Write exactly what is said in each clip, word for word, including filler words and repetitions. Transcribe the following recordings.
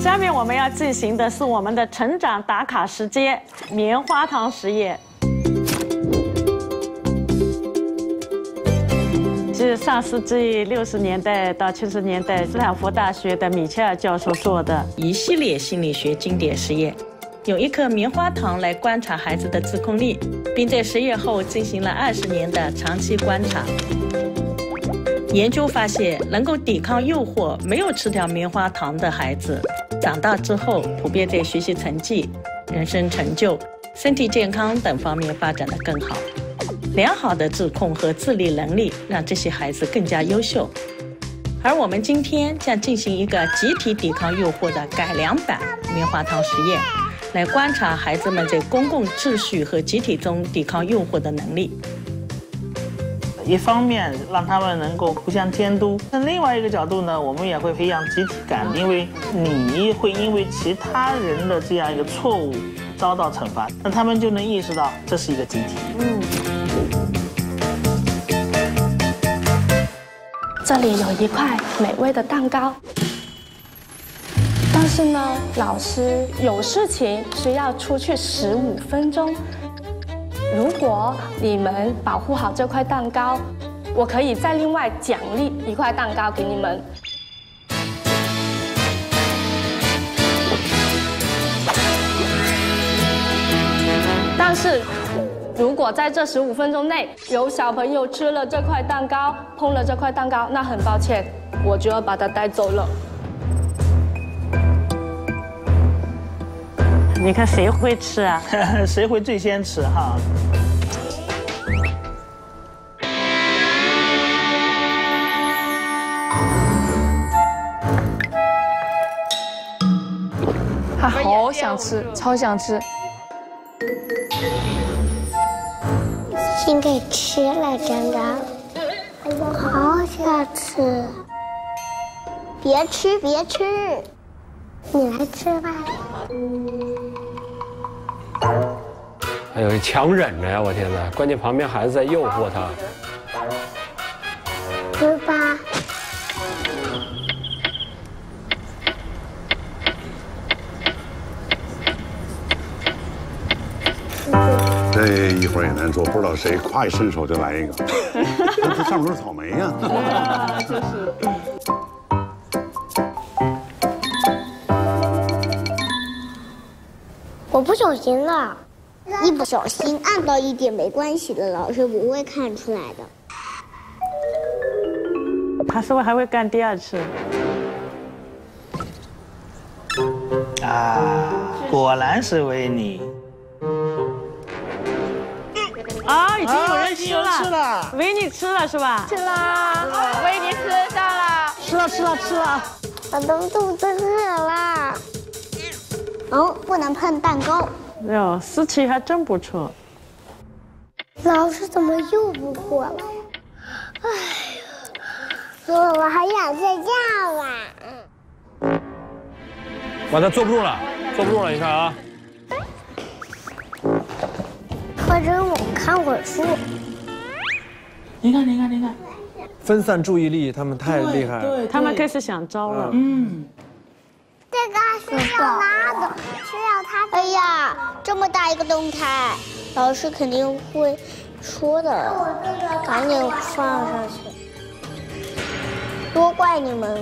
下面我们要进行的是我们的成长打卡时间——棉花糖实验。是上世纪六十年代到七十年代，斯坦福大学的米切尔教授做的一系列心理学经典实验，用一颗棉花糖来观察孩子的自控力，并在实验后进行了二十年的长期观察。研究发现，能够抵抗诱惑、没有吃掉棉花糖的孩子，长大之后普遍在学习成绩、人生成就、身体健康等方面发展得更好。良好的自控和自理能力让这些孩子更加优秀。而我们今天将进行一个集体抵抗诱惑的改良版棉花糖实验，来观察孩子们在公共秩序和集体中抵抗诱惑的能力。 一方面让他们能够互相监督，那另外一个角度呢，我们也会培养集体感，因为你会因为其他人的这样一个错误遭到惩罚，那他们就能意识到这是一个集体。嗯。 这里有一块美味的蛋糕，但是呢，老师有事情需要出去十五分钟。如果你们保护好这块蛋糕，我可以再另外奖励一块蛋糕给你们。但是，如果在这十五分钟内有小朋友吃了这块蛋糕，碰了这块蛋糕，那很抱歉，我就要把它带走了。 你看谁会吃啊？ 谁会最先吃哈？ 他好想吃，超想吃。 先给吃了蛋糕，我好想吃。别吃，别吃，你来吃吧。 哎呦，强忍着呀！我天哪，关键旁边孩子在诱惑他。 吃吧。 这一会儿也难做，不知道谁咵一伸手就来一个，这上面都是草莓呀。 就是。 我不小心了，一不小心按到一点没关系的，老师不会看出来的。 他是不是还会干第二次？ 啊，果然是维尼。 啊，已经有人吃了， 啊、吃了， 维尼吃了是吧？ 吃了，维尼吃到了， 吃了吃了吃了， 我都肚子饿了。哦，不能碰蛋糕。 哟，思琪还真不错。 老师怎么又不过来？哎呀，我还想睡觉啊。 哇，他坐不住了，坐不住了，你看啊。 或者我看会儿书。 你看，你看，你看， 分散注意力，他们太厉害了。 对， 他们开始想招了。 嗯。 这个需要拉的，需要它。哎呀，这么大一个动态，老师肯定会说的，赶紧放上去。多怪你们。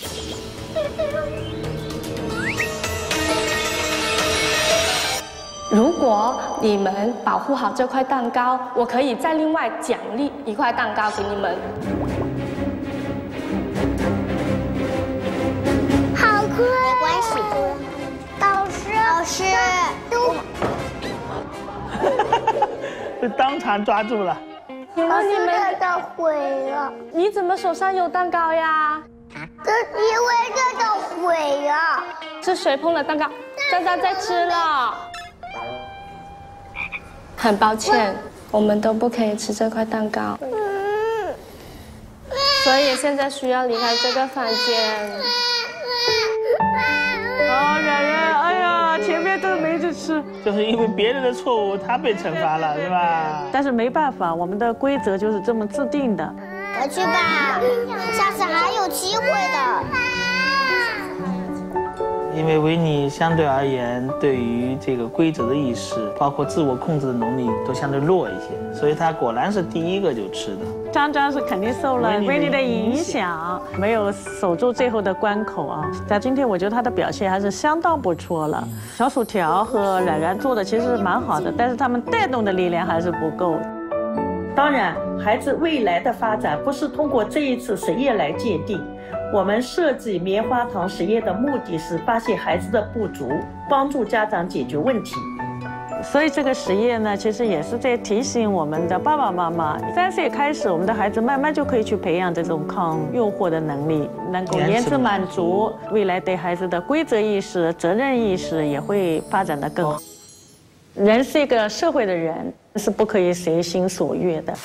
如果你们保护好这块蛋糕，我可以再另外奖励一块蛋糕给你们。 好困，没关系。老师，老师，都， 被当场抓住了。 老师这都毁了。 你怎么手上有蛋糕呀？ 这因为这都毁了。 是谁碰了蛋糕？渣渣在吃了。很抱歉，我们都不可以吃这块蛋糕，所以现在需要离开这个房间。 哦，冉冉，哎呀，前面都没得吃， 就是因为别人的错误，他被惩罚了，是吧？ 但是没办法，我们的规则就是这么制定的。 回去吧，下次还有机会的。 因为维尼相对而言，对于这个规则的意识，包括自我控制的能力都相对弱一些，所以他果然是第一个就吃的。 张张是肯定受了维尼的影响，没有守住最后的关口啊。在今天，我觉得他的表现还是相当不错了。小薯条和冉冉做的其实蛮好的，但是他们带动的力量还是不够。当然，孩子未来的发展不是通过这一次实验来界定。我们设计棉花糖实验的目的是发现孩子的不足，帮助家长解决问题。所以这个实验呢，其实也是在提醒我们的爸爸妈妈，三岁开始，我们的孩子慢慢就可以去培养这种抗诱惑的能力，能够延迟满足，未来对孩子的规则意识、责任意识也会发展得更好。人是一个社会的人，是不可以随心所欲的。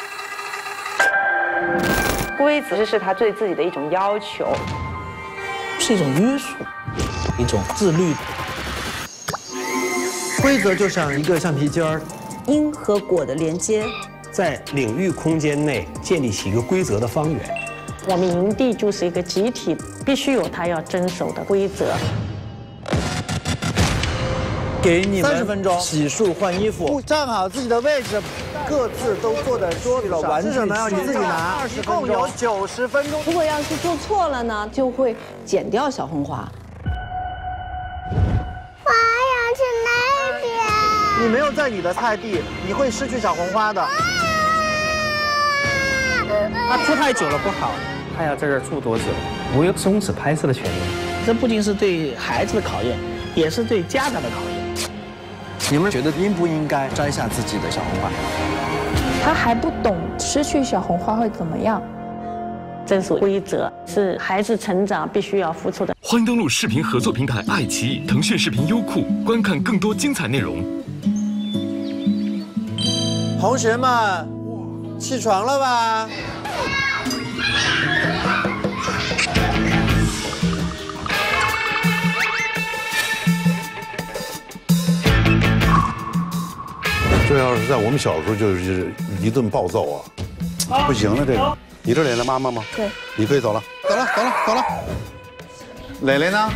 规则是他对自己的一种要求， 是一种约束，一种自律。 规则就像一个橡皮筋儿， 因和果的连接， 在领域空间内建立起一个规则的方圆。 我们营地就是一个集体，必须有他要遵守的规则。 给你们三十分钟洗漱换衣服， 站好自己的位置，各自都坐在桌子上。玩具什么要你自己拿，一共有九十分钟。 如果要是做错了呢，就会剪掉小红花。 我要去那边。 你没有在你的菜地，你会失去小红花的。 他住太久了不好，他要在这儿住多久？我有终止拍摄的权利。 这不仅是对孩子的考验，也是对家长的考验。 你们觉得应不应该摘下自己的小红花？ 他还不懂失去小红花会怎么样。 遵守规则是孩子成长必须要付出的。 欢迎登录视频合作平台爱奇艺、腾讯视频、优酷，观看更多精彩内容。 同学们，起床了吧？ 这要是在我们小时候，就是一顿暴揍啊！不行了，这个。你这蕾蕾妈妈吗？ 对。 你可以走了，走了，走了，走了。蕾蕾呢？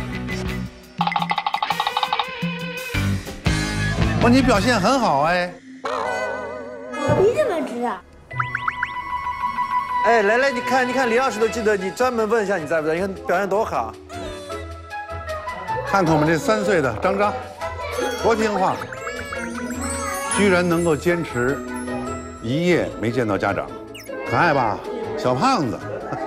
哇，你表现很好哎。 你怎么知道？ 哎，蕾蕾，你看，你看，李老师都记得你，专门问一下你在不在？你看表现多好。 看看我们这三岁的张张，多听话。居然能够坚持一夜没见到家长，可爱吧，小胖子。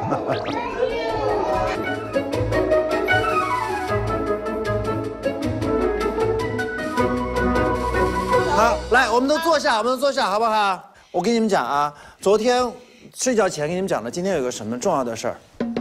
好，来，我们都坐下，我们都坐下，好不好？我跟你们讲啊，昨天睡觉前跟你们讲了，今天有个什么重要的事儿，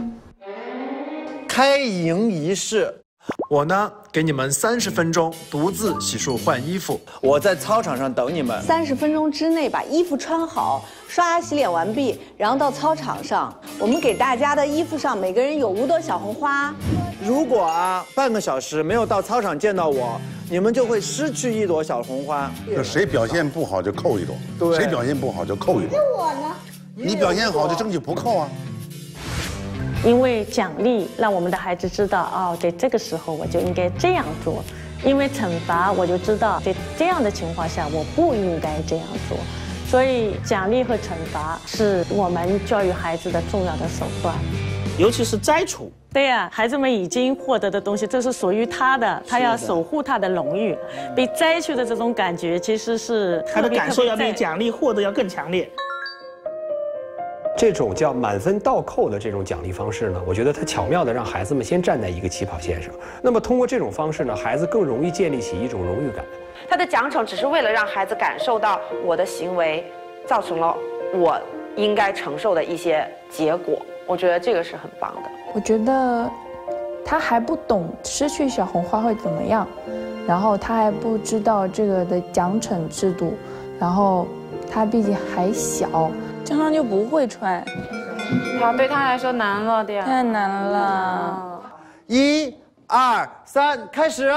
开营仪式。 我呢，给你们三十分钟独自洗漱换衣服。 我在操场上等你们。 三十分钟之内把衣服穿好，刷牙洗脸完毕，然后到操场上，我们给大家的衣服上每个人有五朵小红花。 如果啊，半个小时没有到操场见到我，你们就会失去一朵小红花。 就谁表现不好就扣一朵， 对， 谁表现不好就扣一朵。 那我呢？ 你表现好就争取不扣啊。 因为奖励让我们的孩子知道，哦，在这个时候我就应该这样做；因为惩罚，我就知道在这样的情况下我不应该这样做。所以，奖励和惩罚是我们教育孩子的重要的手段， 尤其是摘除。 对呀、啊，孩子们已经获得的东西，这是属于他的，他要守护他的荣誉。被摘去的这种感觉，其实是他的感受要比奖励获得要更强烈。 这种叫满分倒扣的这种奖励方式呢，我觉得它巧妙地让孩子们先站在一个起跑线上。那么通过这种方式呢，孩子更容易建立起一种荣誉感。 他的奖惩只是为了让孩子感受到我的行为造成了我应该承受的一些结果，我觉得这个是很棒的。 我觉得他还不懂失去小红花会怎么样，然后他还不知道这个的奖惩制度，然后他毕竟还小。 这样就不会穿，好，对他来说难了点，太难了。 一、二、三，开始。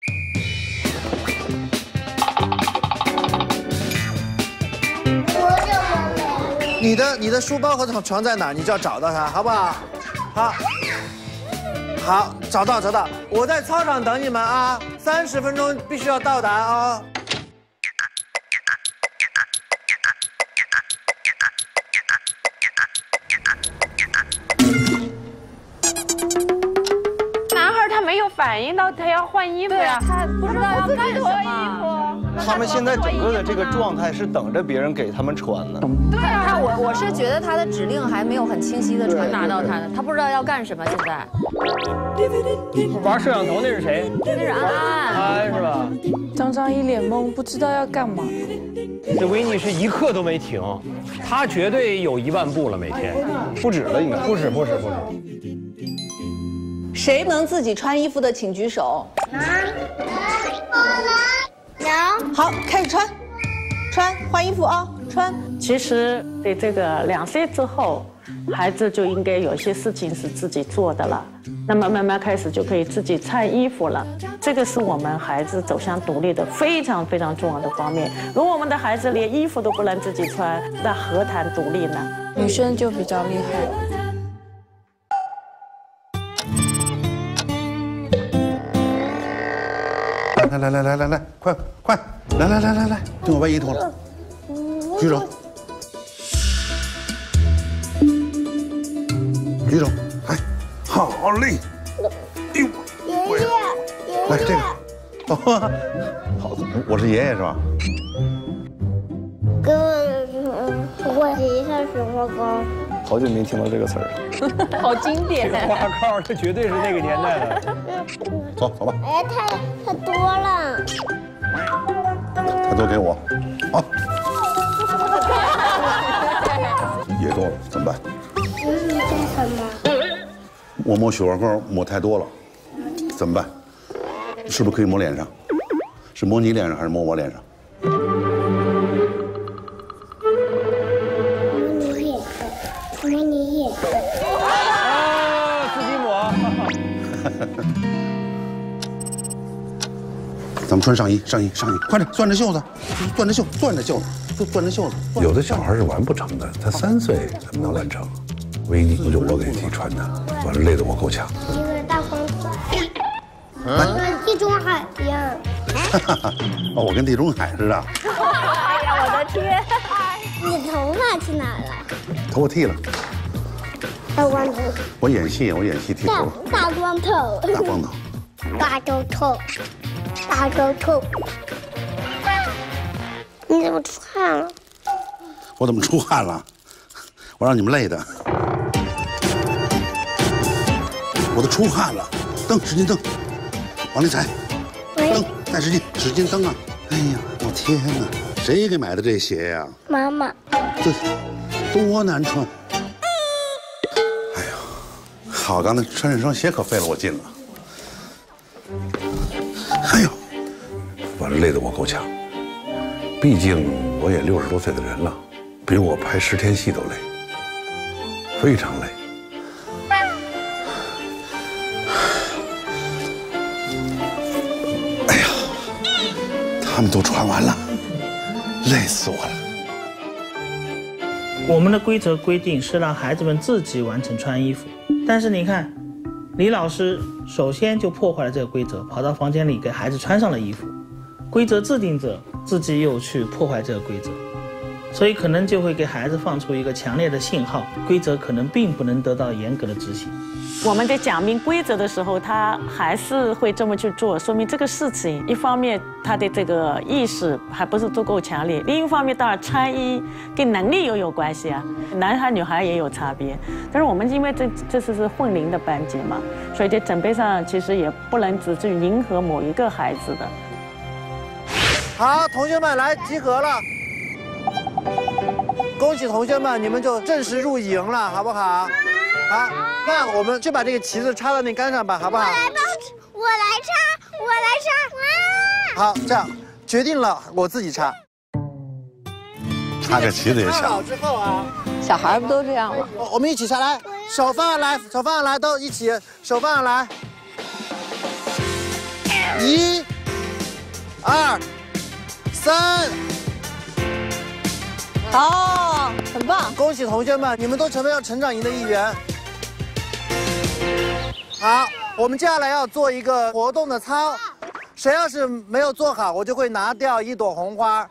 你的你的书包和床在哪？你就要找到它，好不好？好， 好，找到找到，我在操场等你们啊，三十分钟必须要到达啊。 男孩他没有反应到他要换衣服呀，他不知道要干什么。 他们现在整个的这个状态是等着别人给他们穿的。 对他，我我是觉得他的指令还没有很清晰的传达到他的，他不知道要干什么。现在玩摄像头那是谁？ 那是安安， 安是吧？ 张张一脸懵，不知道要干嘛。 这维尼是一刻都没停，他绝对有一万步了每天， 不止了应该。 不止不止不止。 谁能自己穿衣服的，请举手。 有。 好，开始穿，穿换衣服啊，穿。 其实对这个两岁之后，孩子就应该有些事情是自己做的了。那么慢慢开始就可以自己穿衣服了。这个是我们孩子走向独立的非常非常重要的方面。如果我们的孩子连衣服都不能自己穿，那何谈独立呢？ 女生就比较厉害。 来来来来来来，快快，来来来来来，等我外衣脱了，举手，举手，哎，好嘞，哎呦， 爷爷， 来这个，哦，好，我是爷爷是吧？ 给我，我洗一下雪花膏。 好久没听到这个词儿了，好经典。 雪花膏，这绝对是那个年代的。 走走吧。 哎，太太多了。 太多给我，好。也多了，怎么办？ 嗯，这是什么？ 我抹雪花膏抹太多了，怎么办？是不是可以抹脸上？是抹你脸上还是抹我脸上？ 摸你也是。 啊，自己抹。 咱们穿上衣，上衣，上衣，快点，攥着袖子，攥着袖，攥着袖子，攥着袖子。有的小孩是完不成的，他三岁怎么能完成？维尼不就我给替穿的，完了累得我够呛。 一个大光头，跟地中海一样。 哦，我跟地中海似的。 哎呀，我的天！你头发去哪了？ 头发剃了。 大光头。 我演戏，我演戏剃头了。 大光头。 大光头。 大周头。大周头。你怎么出汗了？ 我怎么出汗了？我让你们累的。我都出汗了，蹬，使劲蹬，往里踩，蹬，再使劲，使劲蹬啊！哎呀，我天哪，谁给买的这鞋呀？ 妈妈。 这多难穿！哎呀，好，刚才穿这双鞋可费了我劲了。哎呦，完了，累得我够呛。毕竟我也六十多岁的人了，比我拍十天戏都累，非常累。哎呀，他们都穿完了，累死我了。 我们的规则规定是让孩子们自己完成穿衣服，但是你看，李老师首先就破坏了这个规则，跑到房间里给孩子穿上了衣服。规则制定者自己又去破坏这个规则，所以可能就会给孩子放出一个强烈的信号，规则可能并不能得到严格的执行。 我们在讲明规则的时候，他还是会这么去做，说明这个事情一方面他的这个意识还不是足够强烈，另一方面当然穿衣跟能力又有关系啊，男孩女孩也有差别。但是我们因为这这次是混龄的班级嘛，所以在准备上其实也不能只是迎合某一个孩子的。 好，同学们来集合了，恭喜同学们，你们就正式入营了，好不好？好，那我们就把这个旗子插到那杆上吧，好不好？ 我来帮，我来插，我来插。 好，这样决定了，我自己插。 插个旗子也插好之后啊， 小孩不都这样吗？ 我我们一起插，来，手放上来，手放上来，都一起，手放上来。一、二、三。 好，很棒！ 恭喜同学们，你们都成为了成长营的一员。好， 我们接下来要做一个活动的操，谁要是没有做好，我就会拿掉一朵红花。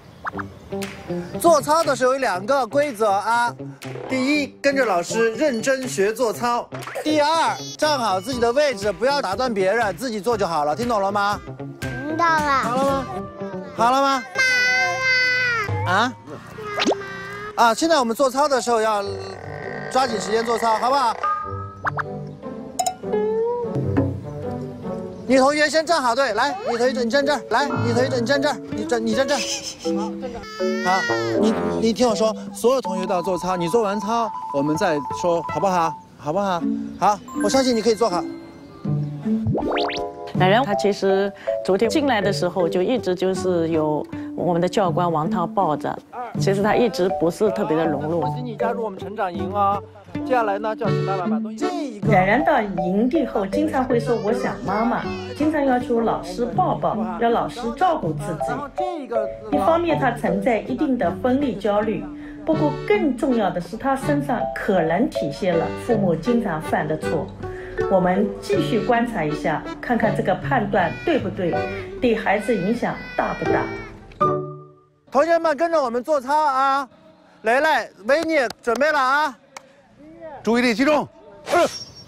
做操的时候有两个规则啊，第一，跟着老师认真学做操；第二，站好自己的位置，不要打断别人，自己做就好了，听懂了吗？ 听到了。 好了吗？好了吗？妈妈。啊？啊！现在我们做操的时候要抓紧时间做操，好不好？女同学先站好队，来，女同学你站这儿，来，女同学你站这儿，你站你站这儿，好，站这儿。好，你你听我说，所有同学都要做操，你做完操我们再说，好不好？好不好？好，我相信你可以做好。 奶奶她其实昨天进来的时候就一直就是有我们的教官王涛抱着，其实她一直不是特别的融入。 恭喜你加入我们成长营啊！接下来呢，就要请爸爸把东西。这一个。 冉冉到营地后，经常会说我想妈妈，经常要求老师抱抱，要老师照顾自己。 这个。 一方面，她存在一定的分离焦虑，不过更重要的是，她身上可能体现了父母经常犯的错。我们继续观察一下，看看这个判断对不对，对孩子影响大不大。 同学们跟着我们做操啊！雷雷、维尼准备了啊！ 注意力集中，呃、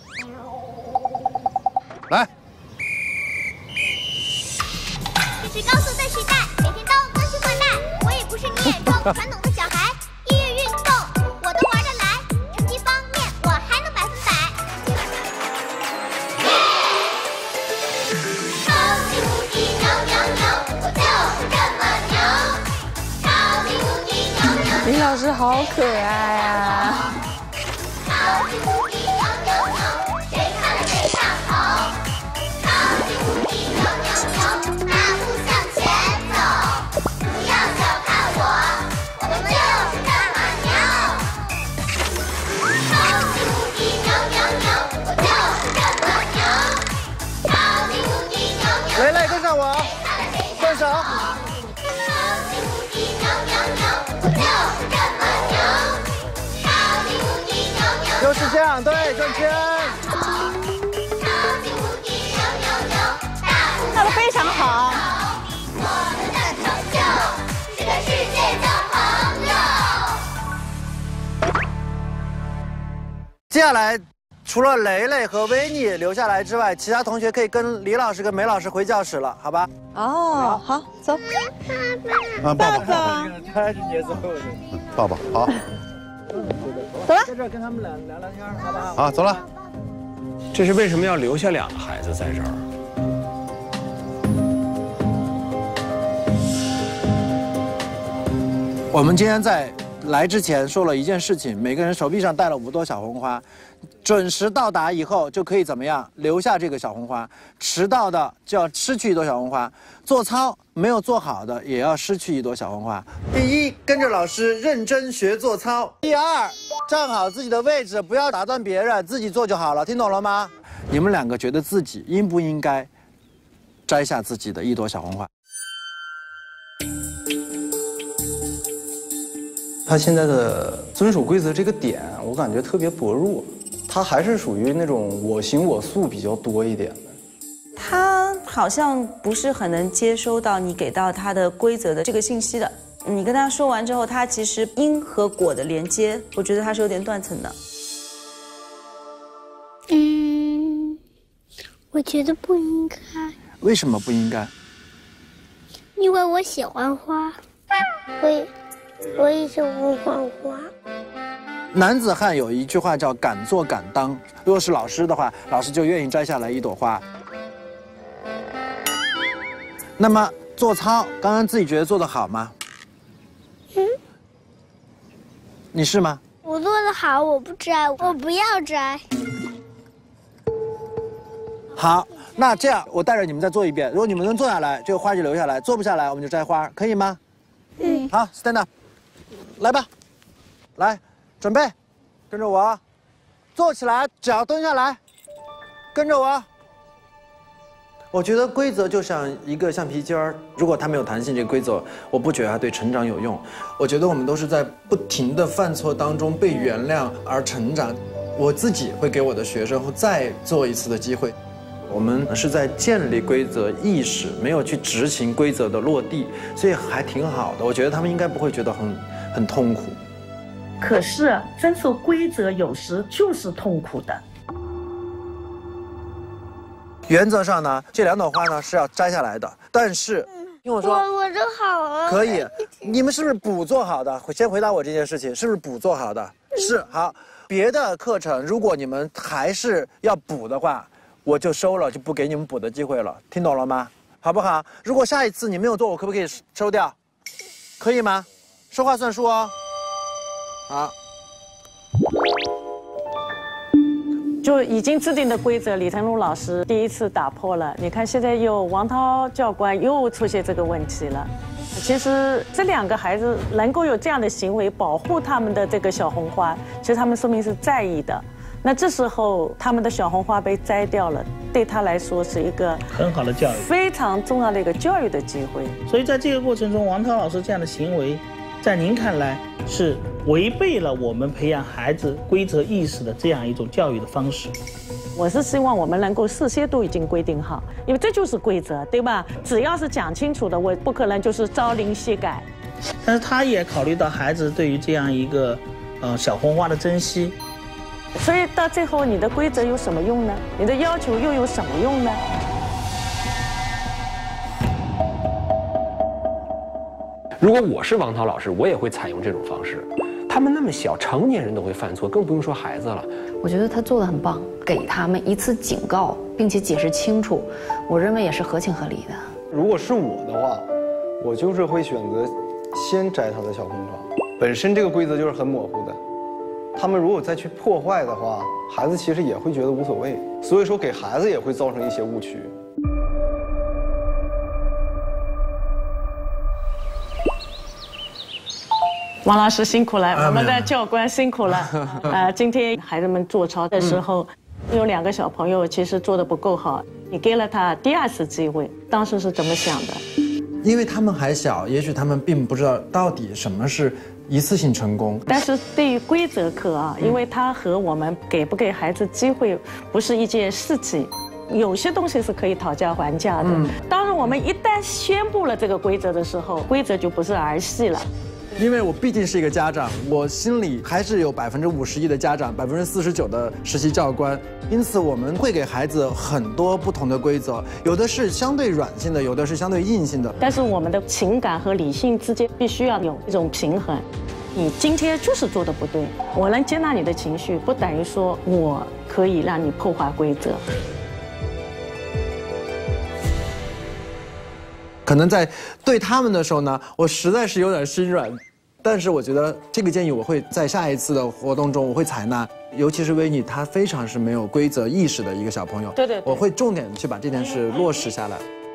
来。 这是高速的时代，每天都更新换代。我也不是你眼中传统的小孩，音乐运动我都玩得来，成绩方面我还能百分百。超级无敌牛牛牛，我就是这么牛。超级无敌牛牛牛， 李老师好可爱啊！ 超级无敌牛牛牛，谁看了谁上头。超级无敌牛牛牛，大步向前走，不要小看我，我们就是这么牛。超级无敌牛牛牛，我就是这么牛。超级无敌牛牛， 雷雷跟上我，动手。 超级无敌牛牛牛，我就是这么牛。超级无敌牛牛牛， 又是这样，对，转圈。 跳得非常好。 我们的成就是个世界的朋友。 接下来，除了雷雷和维尼留下来之外，其他同学可以跟李老师跟梅老师回教室了，好吧？ 哦，好，走。 啊，抱抱。 他是捏子后的。 抱抱，好。 走了。 在这儿跟他们俩聊聊天，好不好？ 好，走了。 这是为什么要留下两个孩子在这儿？ 我们今天在来之前说了一件事情，每个人手臂上戴了五朵小红花，准时到达以后就可以怎么样留下这个小红花，迟到的就要失去一朵小红花，做操没有做好的也要失去一朵小红花。第一，跟着老师认真学做操；第二，站好自己的位置，不要打断别人，自己做就好了，听懂了吗？你们两个觉得自己应不应该摘下自己的一朵小红花？ 他现在的遵守规则这个点，我感觉特别薄弱，他还是属于那种我行我素比较多一点的。 他好像不是很能接收到你给到他的规则的这个信息的。你跟他说完之后，他其实因和果的连接，我觉得他是有点断层的。 嗯，我觉得不应该。 为什么不应该？ 因为我喜欢花，我也。我也喜欢画画。 男子汉有一句话叫“敢做敢当”，如果是老师的话，老师就愿意摘下来一朵花。那么做操，刚刚自己觉得做得好吗？嗯。你是吗？ 我做得好，我不摘，我不要摘。 好，那这样我带着你们再做一遍。如果你们能做下来，这个花就留下来；做不下来，我们就摘花，可以吗？嗯。好 ，stand up。来吧，来，准备，跟着我，坐起来，脚蹲下来，跟着我。我觉得规则就像一个橡皮筋儿，如果它没有弹性，这个规则我不觉得它对成长有用。我觉得我们都是在不停的犯错当中被原谅而成长。 我自己会给我的学生再做一次的机会。我们是在建立规则意识，没有去执行规则的落地，所以还挺好的。我觉得他们应该不会觉得很很痛苦。 可是遵守规则有时就是痛苦的。 原则上呢，这两朵花呢是要摘下来的，但是听我说， 我我这好了。 可以，你们是不是补做好的？先回答我这件事情，是不是补做好的？是。好，别的课程如果你们还是要补的话，我就收了，就不给你们补的机会了，听懂了吗？好不好？如果下一次你没有做，我可不可以收掉？可以吗？说话算数哦。好。 就已经制定的规则，李腾龙老师第一次打破了。你看，现在又王涛教官又出现这个问题了。其实这两个孩子能够有这样的行为，保护他们的这个小红花，其实他们说明是在意的。那这时候他们的小红花被摘掉了，对他来说是一个很好的教育， 非常重要的一个教育的机会。 所以在这个过程中，王涛老师这样的行为，在您看来是违背了我们培养孩子规则意识的这样一种教育的方式。 我是希望我们能够事先都已经规定好，因为这就是规则，对吧？只要是讲清楚的，我不可能就是朝令夕改。 但是他也考虑到孩子对于这样一个呃小红花的珍惜， 所以到最后你的规则有什么用呢？你的要求又有什么用呢？ 如果我是王涛老师，我也会采用这种方式。他们那么小，成年人都会犯错，更不用说孩子了。 我觉得他做得很棒，给他们一次警告，并且解释清楚，我认为也是合情合理的。 如果是我的话，我就是会选择先摘他的小红花。本身这个规则就是很模糊的，他们如果再去破坏的话，孩子其实也会觉得无所谓，所以说给孩子也会造成一些误区。 王老师辛苦了，我们的教官辛苦了。呃，今天孩子们做操的时候，有两个小朋友其实做得不够好，你给了他第二次机会，当时是怎么想的？ 因为他们还小，也许他们并不知道到底什么是一次性成功。 但是对于规则课啊，因为它和我们给不给孩子机会不是一件事情。有些东西是可以讨价还价的。嗯、当然，我们一旦宣布了这个规则的时候，规则就不是儿戏了。 因为我毕竟是一个家长，我心里还是有百分之五十一的家长，百分之四十九的实习教官，因此我们会给孩子很多不同的规则，有的是相对软性的，有的是相对硬性的。 但是我们的情感和理性之间必须要有一种平衡。你今天就是做的不对，我能接纳你的情绪，不等于说我可以让你破坏规则。 可能在对他们的时候呢，我实在是有点心软。但是我觉得这个建议我会在下一次的活动中我会采纳，尤其是维尼，他非常是没有规则意识的一个小朋友， 对 对, 对， 我会重点去把这件事落实下来。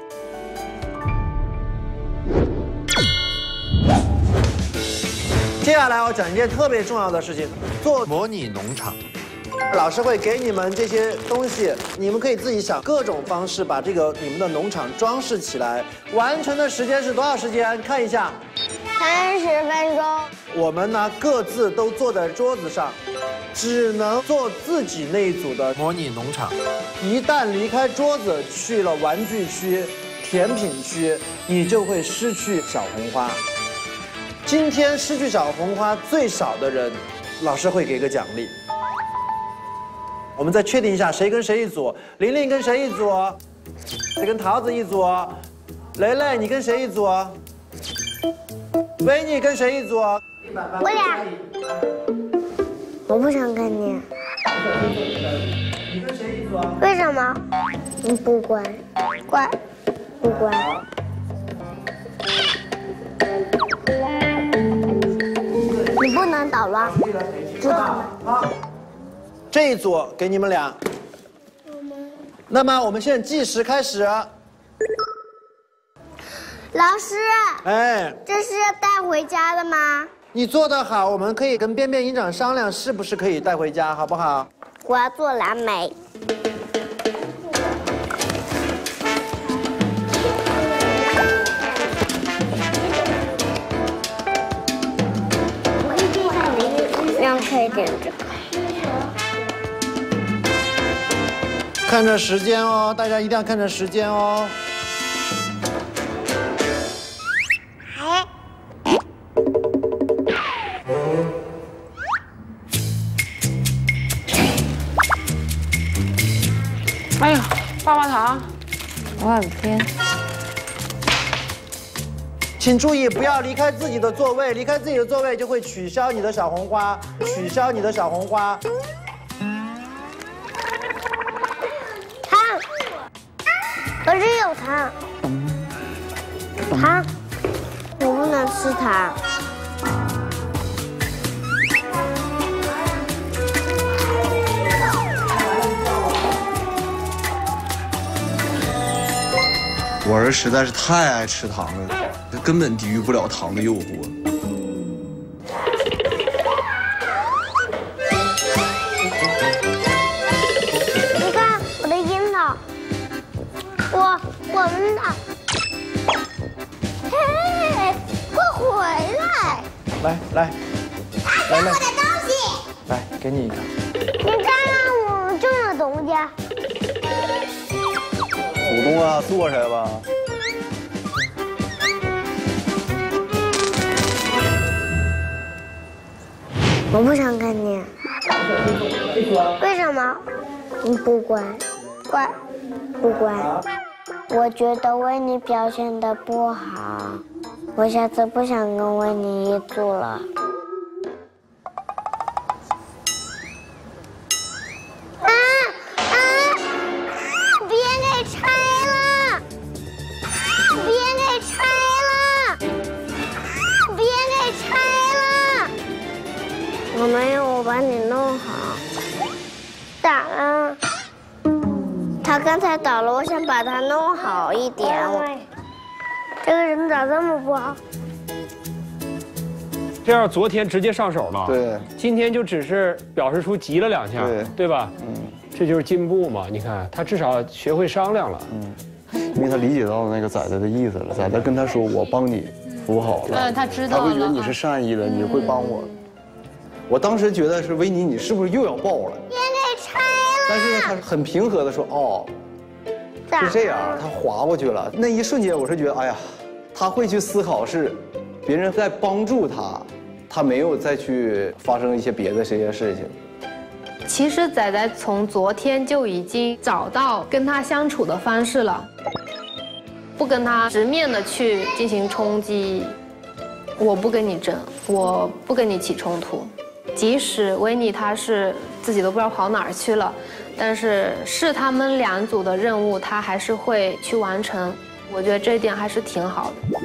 接下来我讲一件特别重要的事情，做模拟农场。老师会给你们这些东西，你们可以自己想各种方式把这个你们的农场装饰起来。完成的时间是多少时间？看一下。 三十分钟。 我们呢各自都坐在桌子上，只能做自己那一组的模拟农场。一旦离开桌子去了玩具区、甜品区，你就会失去小红花。今天失去小红花最少的人，老师会给个奖励。我们再确定一下谁跟谁一组，玲玲跟谁一组？谁跟桃子一组？雷雷你跟谁一组？维尼跟谁一组？ 我俩。我不想跟你。 你跟谁一组？ 为什么？你不乖，乖，不乖。你不能捣乱，知道吗？ 好，这一组给你们俩。那么我们现在计时开始。 老师， 哎， 这是要带回家的吗？ 你做得好，我们可以跟边边营长商量，是不是可以带回家，好不好？ 我要做蓝莓。我一定让可以点这个。 看着时间哦，大家一定要看着时间哦。 哎呀，棒棒糖！ 我的天！ 请注意，不要离开自己的座位，离开自己的座位就会取消你的小红花，取消你的小红花。 糖，可是有糖，糖，我不能吃糖。 我儿实在是太爱吃糖了，根本抵御不了糖的诱惑。 你看我的樱桃，我我们的，嘿，快回来！ 来来， 拿走我的东西！ 来，给你一个。 你看看我们种的东西。 主动啊，坐下来吧。 我不想看你。为什么？你不乖，乖，不乖。我觉得维尼表现的不好，我下次不想跟维尼一组了。我没有，我把你弄好。咋了？他刚才倒了，我想把它弄好一点。我这个人咋这么不好？ 这要昨天直接上手了， 对， 今天就只是表示出急了两下，对，对吧？嗯，这就是进步嘛。你看他至少学会商量了， 嗯，因为他理解到那个仔仔的意思了，仔仔跟他说我帮你扶好了， 嗯，他知道了， 他会觉得你是善意的，你会帮我。我当时觉得是维尼，你是不是又要爆了？ 别给拆了。 但是呢，他很平和的说，哦，是这样，他划过去了。那一瞬间，我是觉得，哎呀，他会去思考是别人在帮助他，他没有再去发生一些别的这些事情。 其实仔仔从昨天就已经找到跟他相处的方式了，不跟他直面的去进行冲击，我不跟你争，我不跟你起冲突。即使维尼他是自己都不知道跑哪儿去了，但是是他们两组的任务，他还是会去完成。我觉得这一点还是挺好的。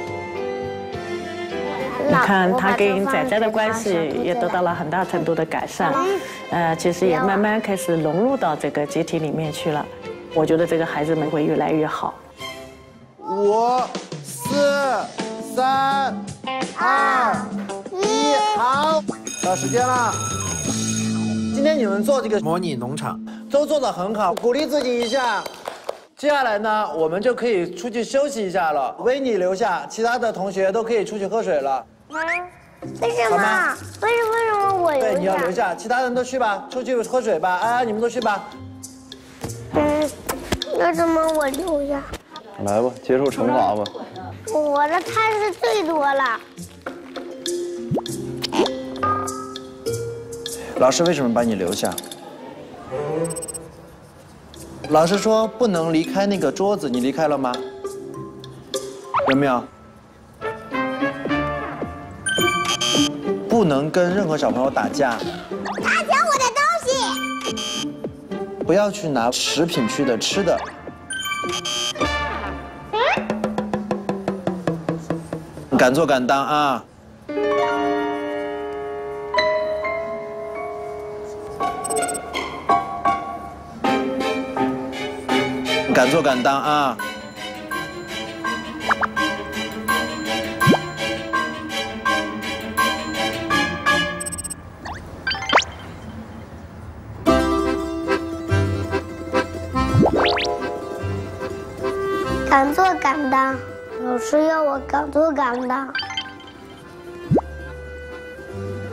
你看他跟仔仔的关系也得到了很大程度的改善，呃，其实也慢慢开始融入到这个集体里面去了。我觉得这个孩子们会越来越好。 五、四、三、二、一，好。到时间了，今天你们做这个模拟农场都做得很好，鼓励自己一下。接下来呢，我们就可以出去休息一下了。维尼留下，其他的同学都可以出去喝水了。 为什么？为什么为什么我留下？ 对，你要留下，其他人都去吧，出去喝水吧。哎，你们都去吧。 嗯，为什么我留下？ 来吧，接受惩罚吧。 我的菜是最多了。 老师为什么把你留下？老师说不能离开那个桌子，你离开了吗？有没有？不能跟任何小朋友打架。 他抢我的东西。 不要去拿食品区的吃的。敢做敢当啊！敢做敢当啊！ 敢做敢当，老师要我敢做敢当。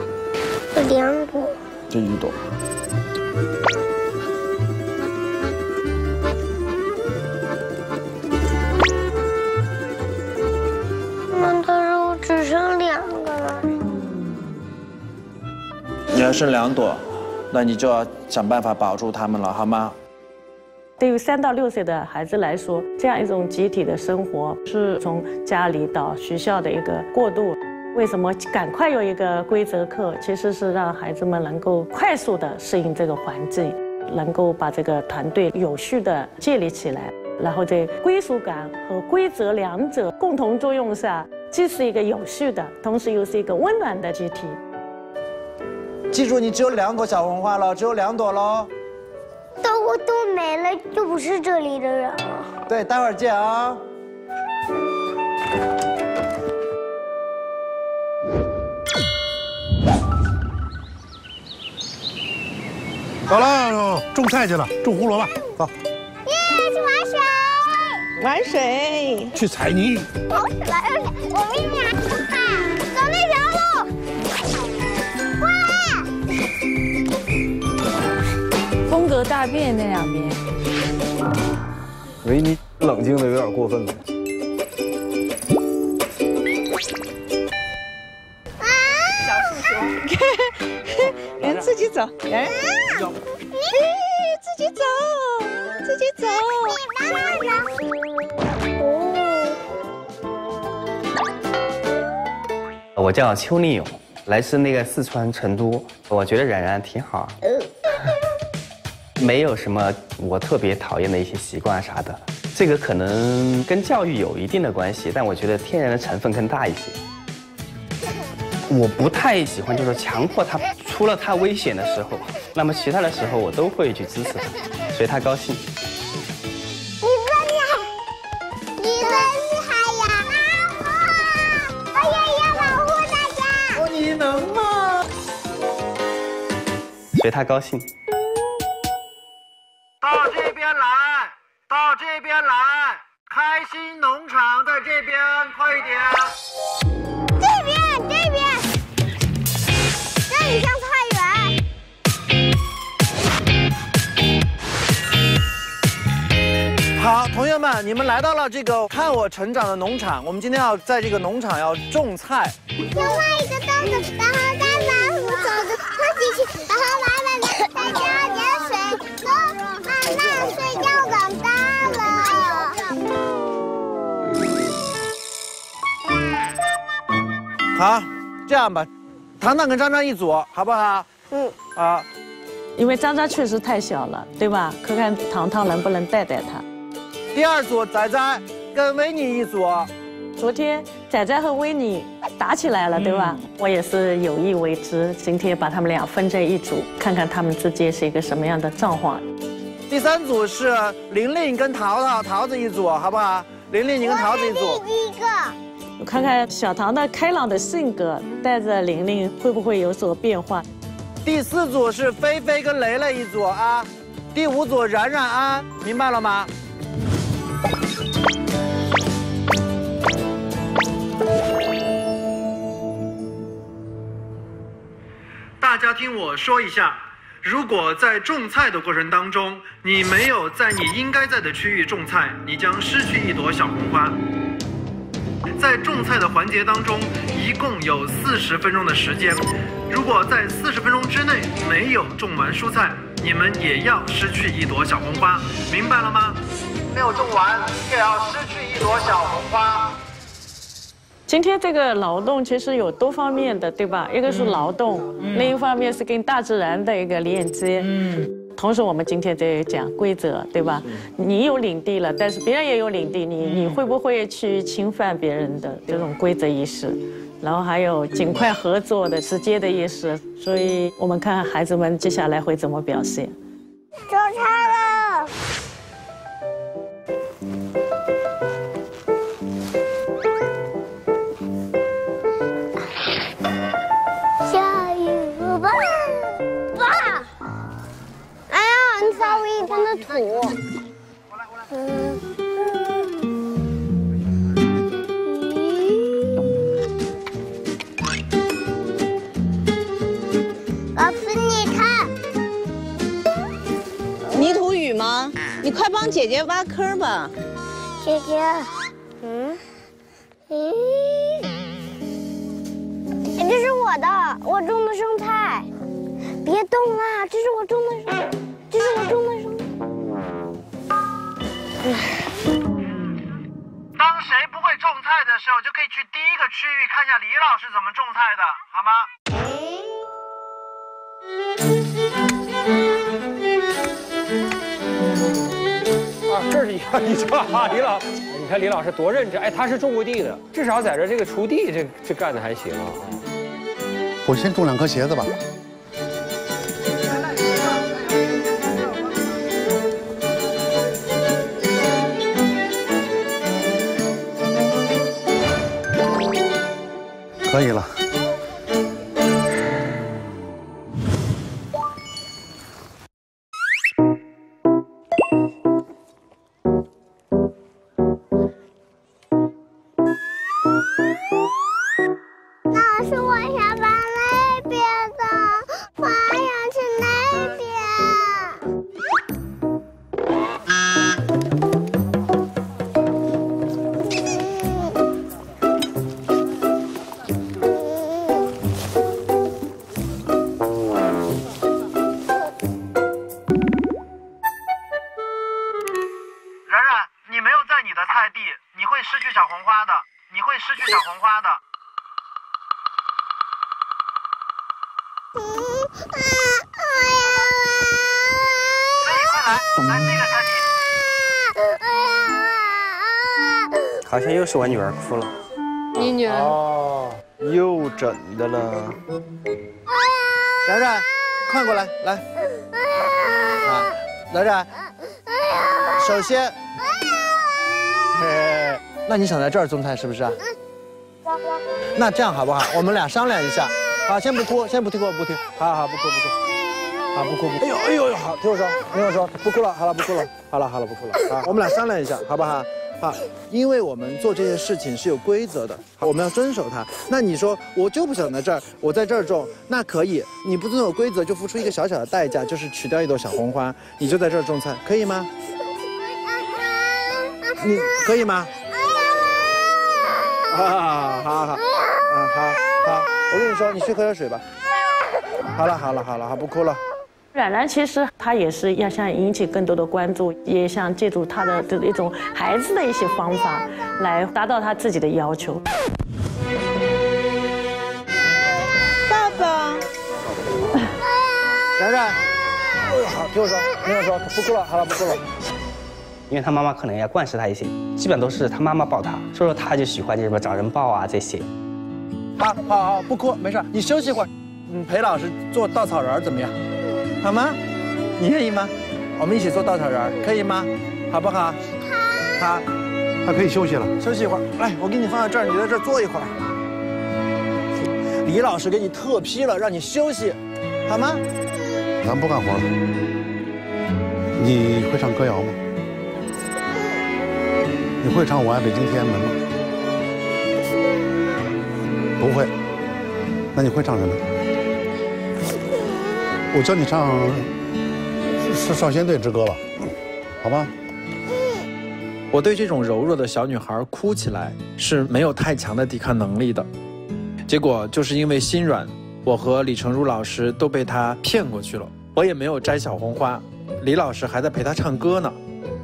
这两朵， 这一朵。 剩两朵，那你就要想办法保住它们了，好吗？ 对于三到六岁的孩子来说，这样一种集体的生活是从家里到学校的一个过渡。为什么赶快有一个规则课？其实是让孩子们能够快速的适应这个环境，能够把这个团队有序的建立起来，然后在归属感和规则两者共同作用下，既是一个有序的，同时又是一个温暖的集体。 记住，你只有两朵小红花了，只有两朵喽。 等我都没了，就不是这里的人了。 对，待会儿见啊。 走了，种菜去了，种胡萝卜，走。 耶，去玩水。 玩水。 去采泥。 好起来了，我明明还不看，走那条路。过来。 风格大变那两边。 维尼冷静的有点过分了。 小树熊，人自己走，人。你自己走，自己走。 你慢慢走。 我叫邱立勇，来自那个四川成都。我觉得冉冉挺好，没有什么我特别讨厌的一些习惯啥的。这个可能跟教育有一定的关系，但我觉得天然的成分更大一些。我不太喜欢就是强迫他，除了他危险的时候，那么其他的时候我都会去支持他，随他高兴。 你真厉害，你真厉害呀！保护！我也要保护大家。 哦，你能吗？ 随他高兴。 到这边来，到这边来，开心农场在这边，快一点。 这边，这边，这里像菜园。好，同学们，你们来到了这个看我成长的农场。我们今天要在这个农场要种菜。 先挖一个洞子，然后再把土种子放进去，然后慢慢的再浇点水，都慢慢睡觉长大了。 好，这样吧，糖糖跟张张一组，好不好？ 嗯。 好。 因为张张确实太小了，对吧？看看糖糖能不能带带他。 第二组仔仔跟维尼一组。 昨天仔仔和维尼打起来了，对吧？嗯、我也是有意为之，今天把他们俩分在一组，看看他们之间是一个什么样的状况。 第三组是玲玲跟桃桃，桃子一组，好不好？玲玲，你跟桃子一组。 我是第一个。 我看看小唐的开朗的性格，带着玲玲会不会有所变化？ 第四组是菲菲跟雷雷一组啊，第五组冉冉安，明白了吗？ 大家听我说一下，如果在种菜的过程当中，你没有在你应该在的区域种菜，你将失去一朵小红花。在种菜的环节当中，一共有四十分钟的时间。如果在四十分钟之内没有种完蔬菜，你们也要失去一朵小红花，明白了吗？ 没有种完，也要失去一朵小红花。 今天这个劳动其实有多方面的，对吧？一个是劳动，嗯、另一方面是跟大自然的一个链接。嗯。同时，我们今天在讲规则，对吧？你有领地了，但是别人也有领地，你你会不会去侵犯别人的这种规则意识？然后还有尽快合作的直接的意识。所以我们看孩子们接下来会怎么表现。 种菜了。下雨了吧？爸。哎呀，你扫我一身的土。嗯。老师，你看。 泥土雨吗？你快帮姐姐挖坑吧。 姐姐。嗯。咦。这是我的，我种的生菜。 别动啦，这是我种的树，这是我种的树。 当谁不会种菜的时候，就可以去第一个区域看一下李老师怎么种菜的，好吗？ 啊，这是一个李老李老，你看李老师多认真，哎，他是种过地的，至少在这这个锄地这这干的还行啊。 我先种两颗茄子吧。可以了。 老师，我想把那边的，我想去那边。 然然，你没有在你的菜地，你会失去小红花的，你会失去小红花的。来这个菜地。好像又是我女儿哭了。 你女儿哦，又整的了。 冉冉，快过来，来。啊，冉冉，首先，嘿，那你想在这儿种菜是不是啊？那这样好不好？我们俩商量一下。好，先不哭，先不哭，不哭，好好不哭不哭，好不哭不哭。哎呦哎呦好，听我说，听我说，不哭了，好了不哭了，好了好了不哭了啊！我们俩商量一下，好不好？好，因为我们做这些事情是有规则的，我们要遵守它。那你说我就不想在这儿，我在这儿种，那可以。你不遵守规则，就付出一个小小的代价，就是取掉一朵小红花，你就在这儿种菜，可以吗？你可以吗？好好好好好，啊好好，我跟你说，你去喝点水吧。好了好了好了，好不哭了。 冉冉其实她也是要想引起更多的关注，也想借助她的这一种孩子的一些方法，来达到她自己的要求。 爸爸， 冉冉，好，听我说，听我说，不哭了，好了，不哭了。 因为他妈妈可能要惯视他一些，基本都是他妈妈抱他，所以说他就喜欢这什么找人抱啊这些。 好，好，好，不哭，没事，你休息一会儿，嗯，陪老师做稻草人怎么样？好吗？你愿意吗？我们一起做稻草人，可以吗？好不好？好。 他可以休息了， 休息一会儿。来，我给你放在这儿，你在这儿坐一会儿。李老师给你特批了，让你休息，好吗？ 咱不干活了。你会唱歌谣吗？你会唱《我爱北京天安门》吗？不会。那你会唱什么？我教你唱《少先队之歌》吧，好吧？ 我对这种柔弱的小女孩哭起来是没有太强的抵抗能力的，结果就是因为心软，我和李成儒老师都被她骗过去了。我也没有摘小红花，李老师还在陪她唱歌呢。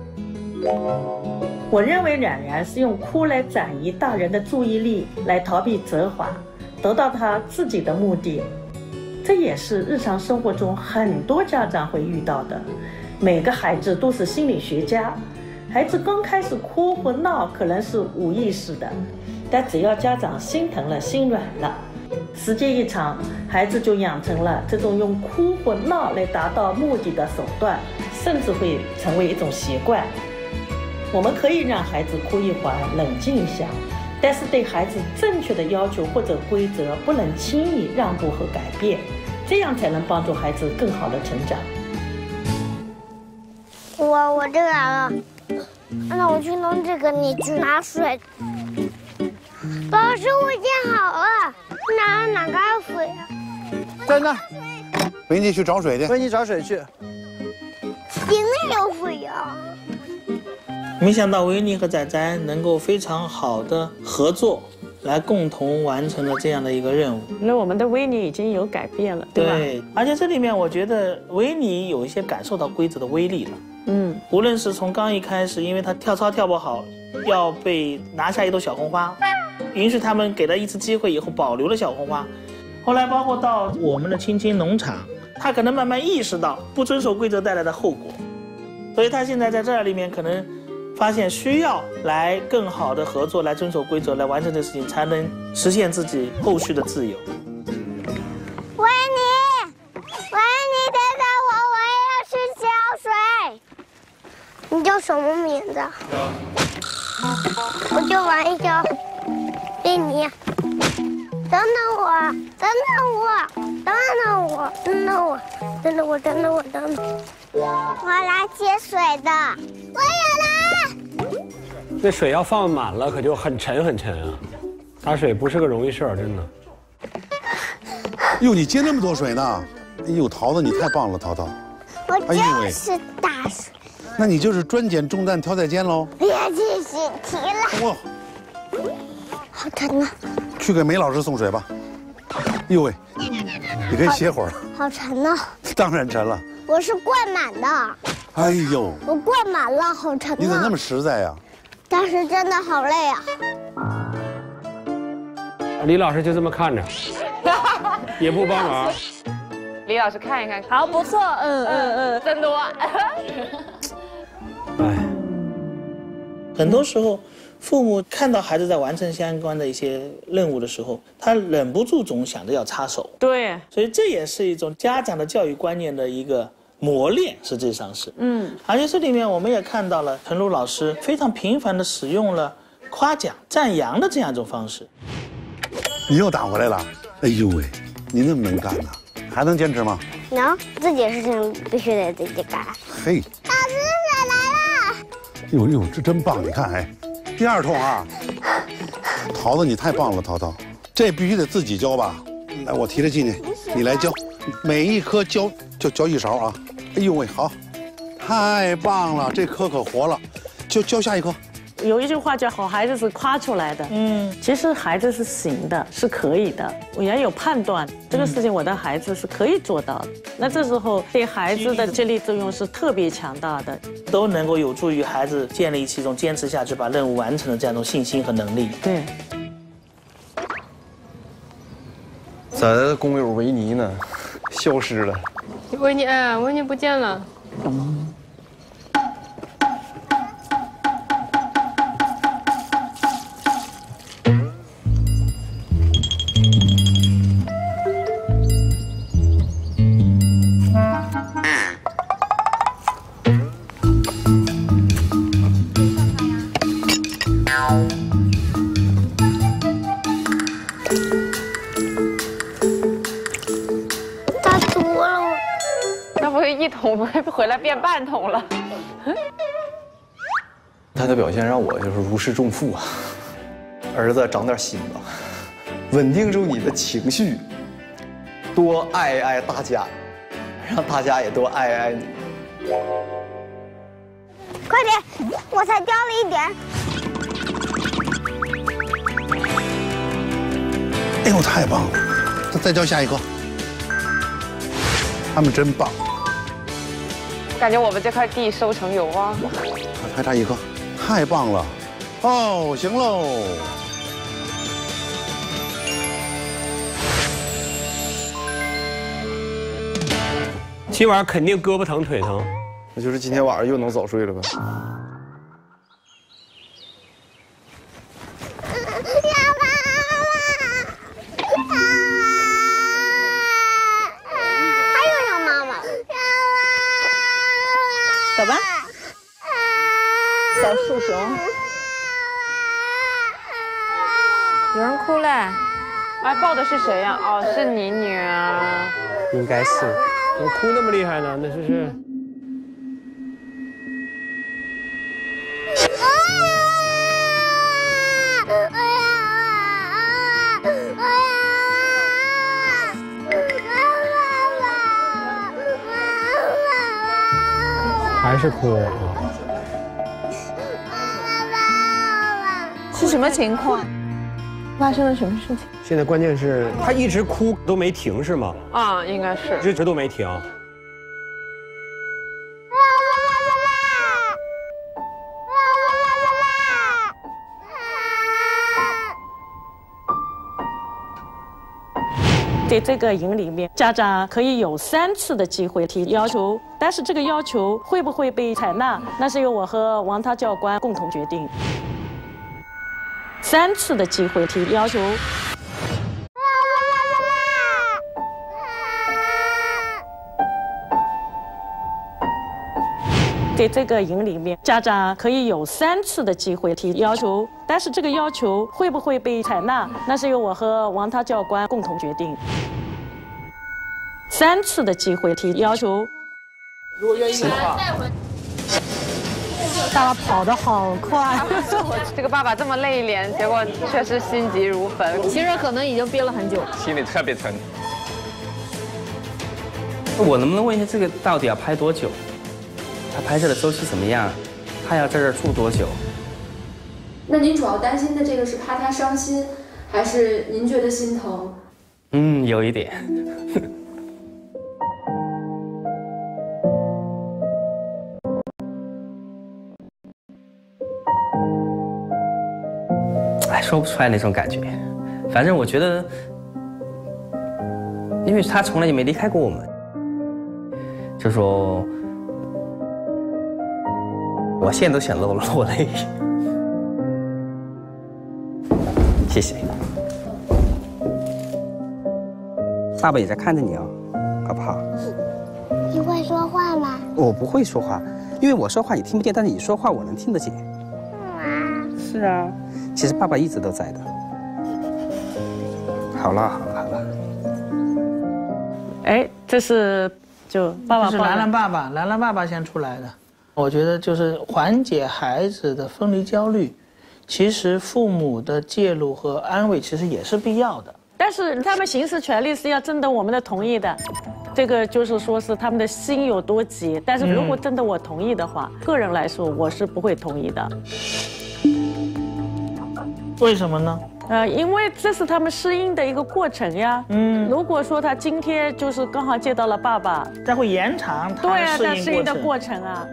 我认为冉冉是用哭来转移大人的注意力，来逃避责罚，得到他自己的目的。这也是日常生活中很多家长会遇到的。每个孩子都是心理学家，孩子刚开始哭或闹可能是无意识的，但只要家长心疼了、心软了，时间一长，孩子就养成了这种用哭或闹来达到目的的手段，甚至会成为一种习惯。我们可以让孩子哭一会儿，冷静一下，但是对孩子正确的要求或者规则不能轻易让步和改变，这样才能帮助孩子更好的成长。 我我这个来了，那我去弄这个，你去拿水。老师，我已经好了，哪哪个有水啊？ 在那。 维尼去找水去。 维尼找水去。 井里有水呀。 没想到维尼和仔仔能够非常好的合作， 来共同完成了这样的一个任务。 那我们的维尼已经有改变了，对吧？ 对，而且这里面我觉得维尼有一些感受到规则的威力了。 嗯， 无论是从刚一开始，因为他跳操跳不好，要被拿下一朵小红花，允许他们给了一次机会以后保留了小红花。后来包括到我们的青青农场，他可能慢慢意识到不遵守规则带来的后果，所以他现在在这里面可能发现需要来更好的合作，来遵守规则，来完成这个事情，才能实现自己后续的自由。 维尼，维尼，等等我，我也要去浇水。你叫什么名字？我就玩一下。维尼，等等我，等等我，等等我，等等我，等等我，等等我，等等。我来接水的，我也来。 那水要放满了，可就很沉很沉啊！打水不是个容易事儿，真的。 哟，你接那么多水呢？哎呦，桃子你太棒了，桃桃。 我就是大水。 那你就是专捡重担挑担尖喽？ 别继续提了。哇，好沉啊！ 去给梅老师送水吧。哎呦喂，你可以歇会儿了。 好沉啊！ 当然沉了。 我是灌满的。 哎呦， 我灌满了，好沉啊！ 你怎么那么实在呀？ 但是真的好累啊！ 李老师就这么看着，也不帮忙。 李老师看一看， 好，不错，嗯嗯嗯， 真多。 哎， 很多时候，父母看到孩子在完成相关的一些任务的时候，他忍不住总想着要插手。 对， 所以这也是一种家长的教育观念的一个磨练，实际上是。嗯，而且这里面我们也看到了陈露老师非常频繁地使用了夸奖、赞扬的这样一种方式。 你又打回来了？哎呦喂，你那么能干呢，还能坚持吗？ 能，自己的事情必须得自己干。 嘿， 老师，水来了！ 呦呦，这真棒！你看，哎，第二桶啊，桃子你太棒了，桃桃，这必须得自己浇吧？来，我提着进去，你来浇，每一颗浇就浇一勺啊！哎呦喂，好，太棒了，这颗可活了，就浇下一颗。 有一句话叫“好孩子是夸出来的”，嗯，其实孩子是行的，是可以的。我也有判断，这个事情我的孩子是可以做到的。那这时候对孩子的激励作用是特别强大的， 都能够有助于孩子建立起一种坚持下去、把任务完成的这样一种信心和能力。 对。 咱的工友维尼呢，消失了。 维尼，哎，维尼不见了。 嗯。 一桶不会回来变半桶了。 他的表现让我就是如释重负啊！儿子，长点心吧，稳定住你的情绪，多爱爱大家，让大家也多爱爱你。 快点，我才掉了一点。 哎呦，太棒了！再再浇下一颗。他们真棒。 感觉我们这块地收成有望。 还差一颗，太棒了！哦，行喽。 今晚肯定胳膊疼腿疼， 那就是今天晚上又能早睡了呗。 走吧，小树熊。 有人哭嘞！ 哎，抱的是谁呀？哦，是你女儿。 应该是。我哭那么厉害呢？那是是。还是哭啊？ 是什么情况？ 发生了什么事情？ 现在关键是他一直哭都没停是吗？ 啊，应该是一直都没停。 在这个营里面，家长可以有三次的机会提要求，但是这个要求会不会被采纳，那是由我和王涛教官共同决定。三次的机会提要求。在这个营里面，家长可以有三次的机会提要求，但是这个要求会不会被采纳，那是由我和王涛教官共同决定。三次的机会提要求。 如果愿意的话。 爸爸跑得好快，这个爸爸这么泪脸，结果确实心急如焚。其实可能已经憋了很久， 心里特别疼。我能不能问一下，这个到底要拍多久？他拍摄的周期怎么样？他要在这儿住多久？ 那您主要担心的这个是怕他伤心，还是您觉得心疼？ 嗯，有一点。哎，说不出来那种感觉。反正我觉得，因为他从来就没离开过我们，就说。我现在都想落落泪，谢谢。爸爸也在看着你哦，好不好？ 你会说话吗？ 我不会说话，因为我说话你听不见，但是你说话我能听得见。是啊，其实爸爸一直都在的。好了好了好了。 哎，这是就爸爸。 这是兰兰爸爸，兰兰爸爸先出来的。我觉得就是缓解孩子的分离焦虑，其实父母的介入和安慰其实也是必要的。 但是他们行使权利是要征得我们的同意的，这个就是说是他们的心有多急。但是如果征得我同意的话，嗯、个人来说我是不会同意的。 为什么呢？ 呃，因为这是他们适应的一个过程呀。嗯，如果说他今天就是刚好见到了爸爸， 这会延长他对啊，他适适应的过程啊。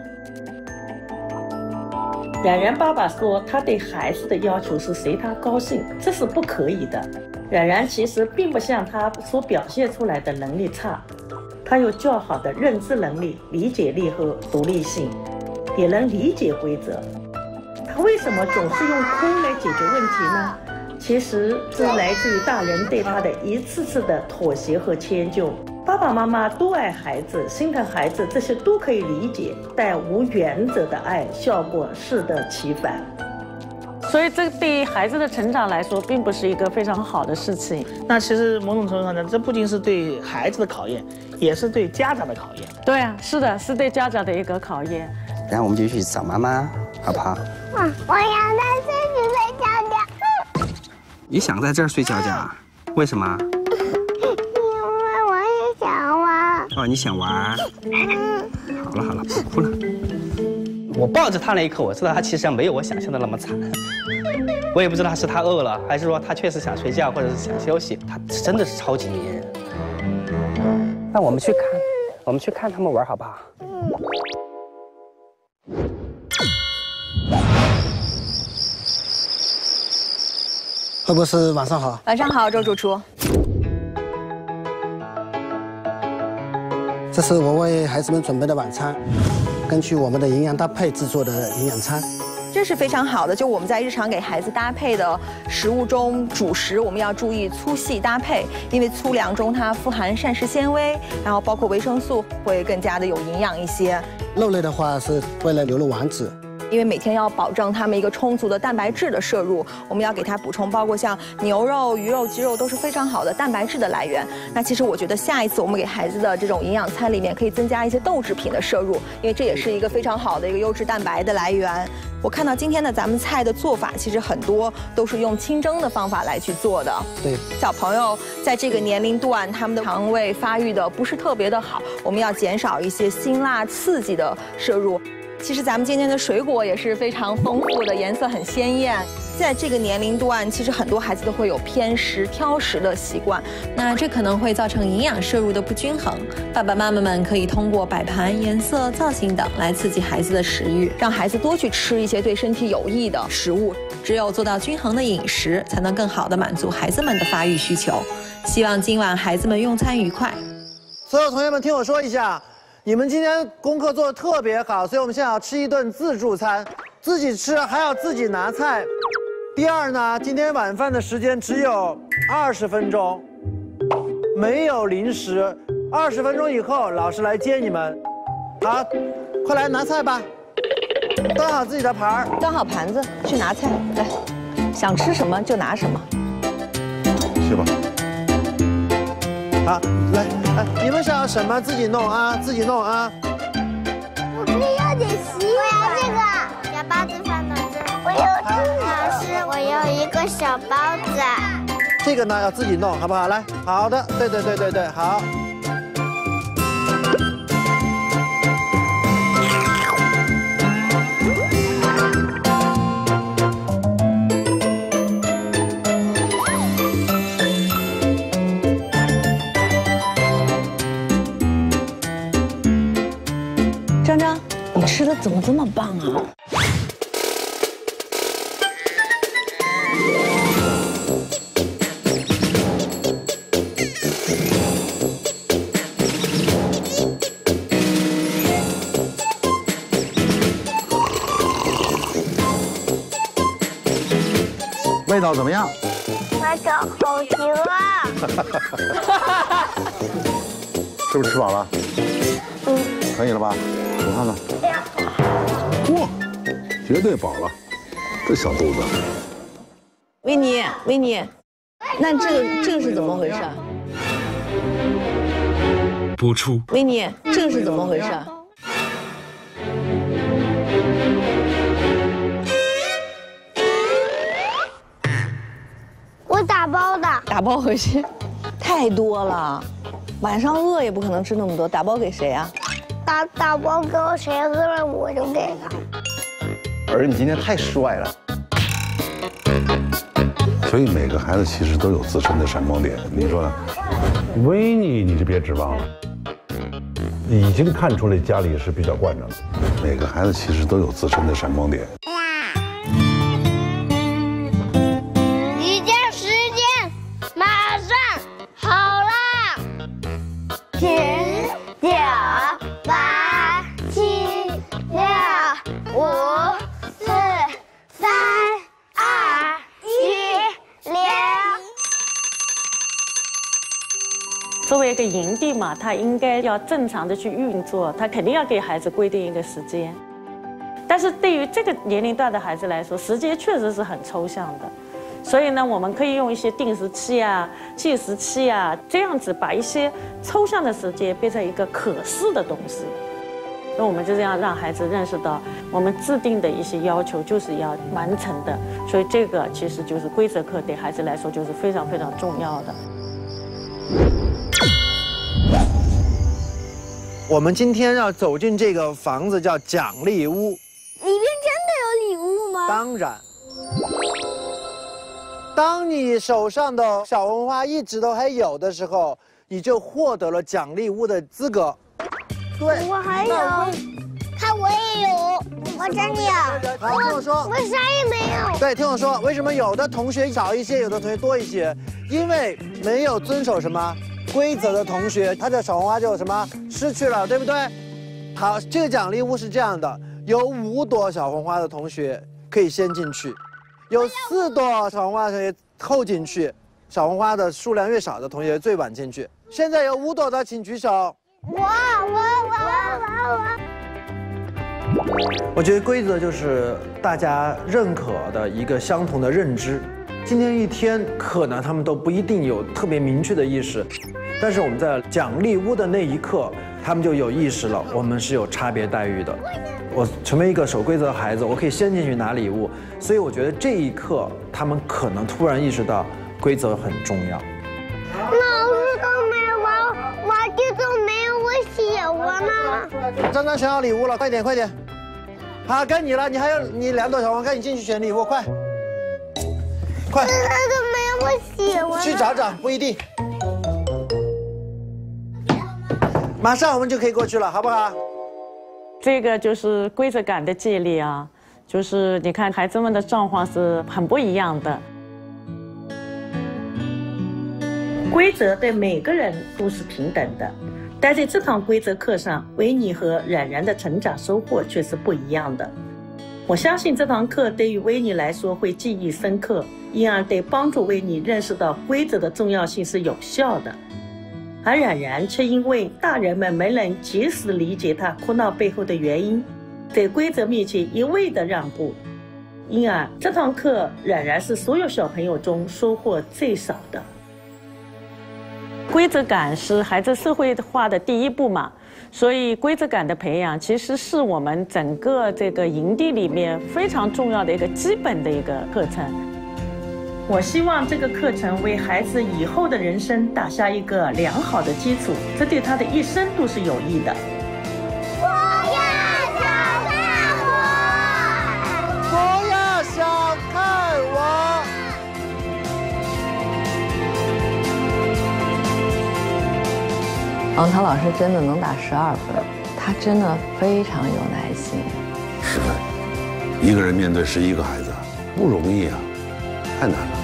冉冉爸爸说，他对孩子的要求是随他高兴，这是不可以的。冉冉其实并不像他所表现出来的能力差，他有较好的认知能力、理解力和独立性，也能理解规则。他为什么总是用哭来解决问题呢？其实是来自于大人对他的一次次的妥协和迁就。爸爸妈妈都爱孩子，心疼孩子，这些都可以理解，但无原则的爱效果适得其反。所以这对于孩子的成长来说，并不是一个非常好的事情。 那其实某种程度上呢，这不仅是对孩子的考验，也是对家长的考验。 对啊，是的，是对家长的一个考验。 然后我们就去找妈妈，好不好？ 嗯，我想在这里睡觉觉。 你想在这儿睡觉觉？为什么？哦，你想玩？嗯，好了好了，不哭了。我抱着他那一刻，我知道他其实没有我想象的那么惨。我也不知道是他饿了，还是说他确实想睡觉，或者是想休息。他真的是超级迷人。那我们去看，我们去看他们玩好不好？ 何博士，晚上好。 晚上好，周主厨。 这是我为孩子们准备的晚餐，根据我们的营养搭配制作的营养餐。 这是非常好的，就我们在日常给孩子搭配的食物中，主食我们要注意粗细搭配，因为粗粮中它富含膳食纤维，然后包括维生素，会更加的有营养一些。 肉类的话是为了流入丸子。 因为每天要保证他们一个充足的蛋白质的摄入，我们要给他补充，包括像牛肉、鱼肉、鸡肉都是非常好的蛋白质的来源。那其实我觉得下一次我们给孩子的这种营养餐里面可以增加一些豆制品的摄入，因为这也是一个非常好的一个优质蛋白的来源。我看到今天的咱们菜的做法，其实很多都是用清蒸的方法来去做的。 对， 小朋友在这个年龄段，他们的肠胃发育的不是特别的好，我们要减少一些辛辣刺激的摄入。 其实咱们今天的水果也是非常丰富的，颜色很鲜艳。在这个年龄段，其实很多孩子都会有偏食、挑食的习惯， 那这可能会造成营养摄入的不均衡。爸爸妈妈们可以通过摆盘、颜色、造型等来刺激孩子的食欲， 让孩子多去吃一些对身体有益的食物。 只有做到均衡的饮食，才能更好的满足孩子们的发育需求。希望今晚孩子们用餐愉快。 所有同学们听我说一下，你们今天功课做得特别好，所以我们现在要吃一顿自助餐，自己吃还要自己拿菜。第二呢，今天晚饭的时间只有二十分钟，没有零食。二十分钟以后，老师来接你们。好，快来拿菜吧，端好自己的盘儿， 端好盘子去拿菜。来，想吃什么就拿什么。 去吧。 好，来，哎，你们想要什么自己弄啊，自己弄啊。 我可以要点西瓜。我要这个小包子放到这。我有这个。老师，我要一个小包子。 这个呢要自己弄，好不好？来，好的，对对对对对，好。 张张，你吃的怎么这么棒啊？ 味道怎么样？ 味道好极了。 是不是吃饱了？ 嗯。 可以了吧？我看看。哇，绝对饱了，这小肚子。 维尼，维尼，那这个这个是怎么回事？ 播出。 维尼，这个是怎么回事？ 我打包的。 打包回去，太多了，晚上饿也不可能吃那么多。打包给谁啊？ 打打包给我，谁饿了我就给他。 儿，你今天太帅了。 所以每个孩子其实都有自身的闪光点，你说呢？维尼，你就别指望了，已经看出来家里是比较惯着了。每个孩子其实都有自身的闪光点。 瑜伽时间马上好啦！十九八七六五四三二一零。 作为一个营地嘛，它应该要正常的去运作，它肯定要给孩子规定一个时间。但是对于这个年龄段的孩子来说，时间确实是很抽象的，所以呢，我们可以用一些定时器啊、计时器啊，这样子把一些抽象的时间变成一个可视的东西。那我们就这样让孩子认识到，我们制定的一些要求就是要完成的，所以这个其实就是规则课对孩子来说就是非常非常重要的。 我们今天要走进这个房子，叫奖励屋。 里面真的有礼物吗？ 当然。当你手上的小红花一直都还有的时候，你就获得了奖励屋的资格。对， 我还有，看我也有，我这里有。 好，听我说， 我啥也没有。 对，听我说，为什么有的同学少一些，有的同学多一些？因为没有遵守什么规则的同学，他的小红花就有什么失去了，对不对？好，这个奖励屋是这样的，有五朵小红花的同学可以先进去，有四朵小红花的同学后进去，小红花的数量越少的同学最晚进去。现在有五朵的，请举手。 我我我我我。我觉得规则就是大家认可的一个相同的认知。今天一天可能他们都不一定有特别明确的意识，但是我们在奖励屋的那一刻，他们就有意识了，我们是有差别待遇的。我成为一个守规则的孩子，我可以先进去拿礼物，所以我觉得这一刻他们可能突然意识到规则很重要。 老师都没玩，玩具都没有我喜欢呢。 张张选好礼物了，快点快点！ 好，该你了，你还有你两朵小黄，该你进去选礼物，快，快。 那都没有我喜欢。 去找找，不一定。马上我们就可以过去了，好不好？ 这个就是规则感的建立啊，就是你看孩子们的状况是很不一样的。规则对每个人都是平等的，但在这堂规则课上，维尼和冉冉的成长收获却是不一样的。我相信这堂课对于维尼来说会记忆深刻，因而对帮助维尼认识到规则的重要性是有效的。而冉冉却因为大人们没能及时理解他哭闹背后的原因，在规则面前一味的让步，因而这堂课冉冉是所有小朋友中收获最少的。规则感是孩子社会化的第一步嘛，所以规则感的培养其实是我们整个这个营地里面非常重要的一个基本的一个课程。我希望这个课程为孩子以后的人生打下一个良好的基础，这对他的一生都是有益的。 我要小看我， 不要小看我。 王涛老师真的能打十二分，他真的非常有耐心。 十分，一个人面对十一个孩子，不容易啊，太难了。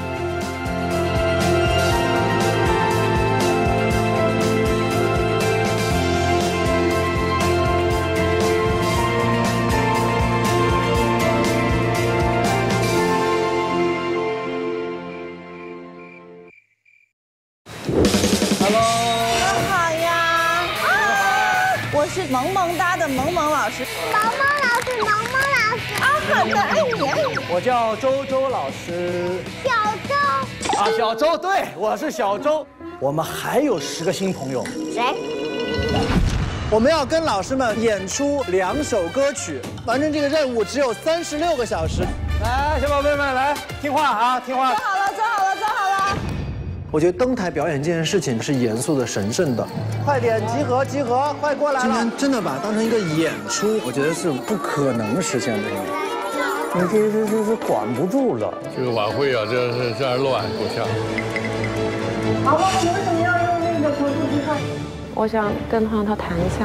是萌萌哒的萌萌老师， 萌萌老师，萌萌老师， 啊，好的，爱你爱你。 我叫周周老师， 小周， 啊，小周，对，我是小周。我们还有十个新朋友， 谁？ 我们要跟老师们演出两首歌曲，完成这个任务只有三十六个小时。来，小宝贝们，来听话啊，听话。 坐好了，坐好了，坐好了。 我觉得登台表演这件事情是严肃的、神圣的。快点集合，集合，快过来了！今天真的把它当成一个演出，我觉得是不可能实现的。你这这这是管不住了。 这个晚会啊，这是这样乱，够呛。 宝宝，你为什么要用那个国度之汉？ 我想跟汤涛谈一下。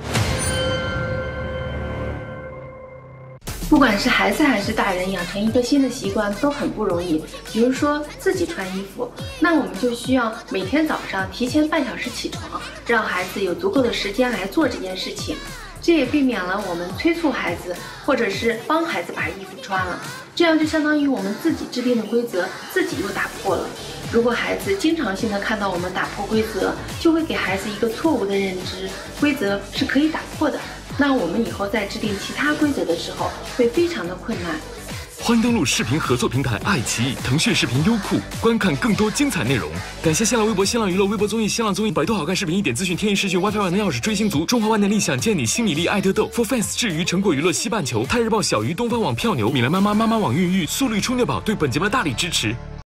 不管是孩子还是大人，养成一个新的习惯都很不容易。比如说自己穿衣服，那我们就需要每天早上提前半小时起床，让孩子有足够的时间来做这件事情。这也避免了我们催促孩子，或者是帮孩子把衣服穿了，这样就相当于我们自己制定的规则自己又打破了。如果孩子经常性的看到我们打破规则，就会给孩子一个错误的认知，规则是可以打破的。那我们以后在制定其他规则的时候会非常的困难。 欢迎登录视频合作平台爱奇艺、腾讯视频、优酷，观看更多精彩内容。感谢新浪微博、新浪娱乐、微博综艺、新浪综艺、百度好看视频、一点资讯、天翼视讯、WiFi 万能钥匙、追星族、中华万能力、想见你、新米粒、爱得豆、For Fans、智娱、成果娱乐、西半球、泰日报、小鱼、东方网、票牛、米兰妈妈、妈妈网、孕育、速率、充电宝对本节目的大力支持。